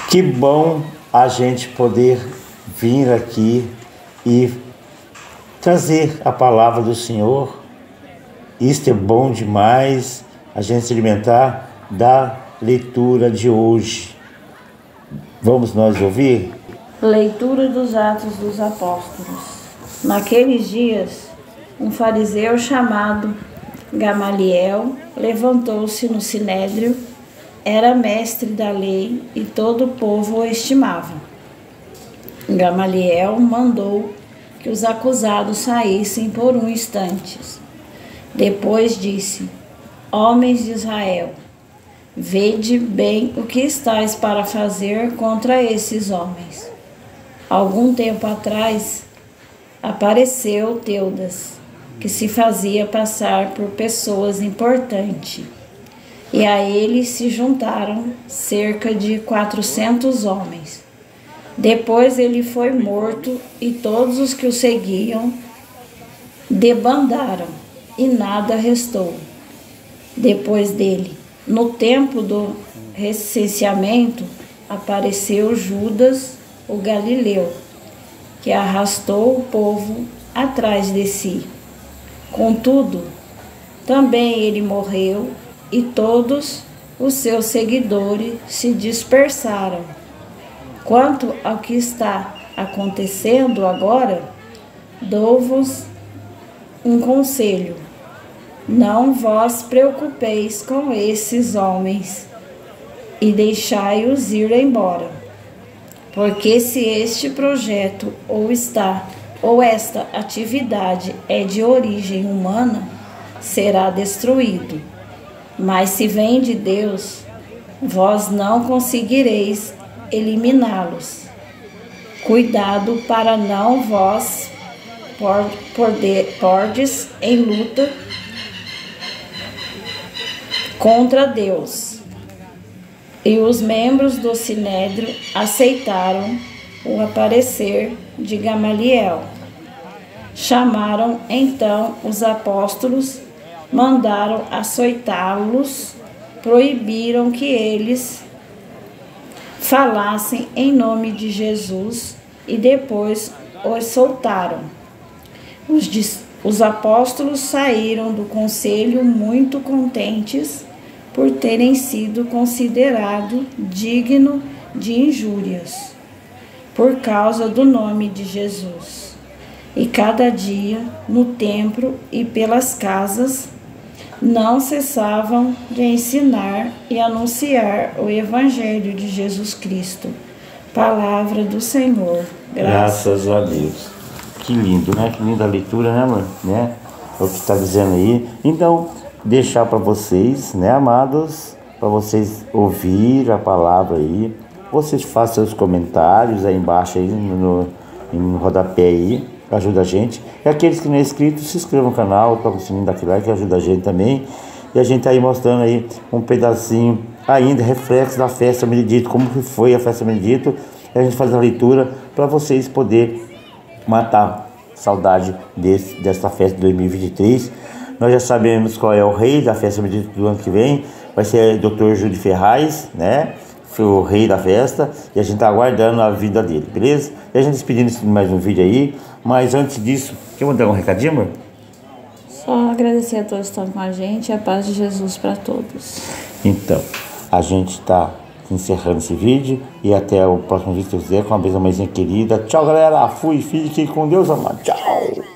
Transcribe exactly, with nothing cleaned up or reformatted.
Que bom a gente poder vir aqui e trazer a palavra do Senhor. Isto é bom demais, a gente se alimentar da leitura de hoje. Vamos nós ouvir? Leitura dos Atos dos Apóstolos. Naqueles dias, um fariseu chamado Gamaliel levantou-se no sinédrio, era mestre da lei e todo o povo o estimava. Gamaliel mandou que os acusados saíssem por um instante. Depois disse: Homens de Israel, vede bem o que estáis para fazer contra esses homens. Algum tempo atrás, apareceu Teudas, que se fazia passar por pessoas importantes, e a ele se juntaram cerca de quatrocentos homens. Depois ele foi morto e todos os que o seguiam debandaram, e nada restou depois dele. No tempo do recenseamento, apareceu Judas, o Galileu, que arrastou o povo atrás de si. Contudo, também ele morreu e todos os seus seguidores se dispersaram. Quanto ao que está acontecendo agora, dou-vos um conselho: não vos preocupeis com esses homens e deixai-os ir embora, porque se este projeto ou está ou esta atividade é de origem humana, será destruído. Mas se vem de Deus, vós não conseguireis eliminá-los. Cuidado para não vós pordes em luta contra Deus. E os membros do Sinédrio aceitaram o aparecer de Gamaliel. Chamaram então os apóstolos, mandaram açoitá-los, proibiram que eles falassem em nome de Jesus e depois os soltaram. Os, os apóstolos saíram do conselho muito contentes por terem sido considerados dignos de injúrias por causa do nome de Jesus. E cada dia, no templo e pelas casas, não cessavam de ensinar e anunciar o Evangelho de Jesus Cristo. Palavra do Senhor. Graças, Graças a Deus. Que lindo, né? Que linda a leitura, né, amor? Né? É o que está dizendo aí. Então, deixar para vocês, né, amados, para vocês ouvir a palavra aí. Vocês façam seus comentários aí embaixo, aí no, no rodapé aí, que ajuda a gente. E aqueles que não é inscritos, se inscrevam no canal, toca o sininho daquele like, que ajuda a gente também. E a gente tá aí mostrando aí um pedacinho ainda, reflexo da festa Benedito, como que foi a festa Benedito. E a gente faz a leitura para vocês poderem matar saudade desse, dessa festa de dois mil e vinte e três. Nós já sabemos qual é o rei da festa Benedito do ano que vem. Vai ser o doutor Júlio Ferraz, né? Foi o rei da festa, e a gente tá aguardando a vida dele, beleza? E a gente despedindo de mais um vídeo aí, mas antes disso, quer mandar um recadinho, amor? Só agradecer a todos que estão com a gente e a paz de Jesus para todos. Então, a gente tá encerrando esse vídeo e até o próximo vídeo, se quiser, com a beijo, mãezinha querida. Tchau, galera. Fui, fique com Deus, amado. Tchau.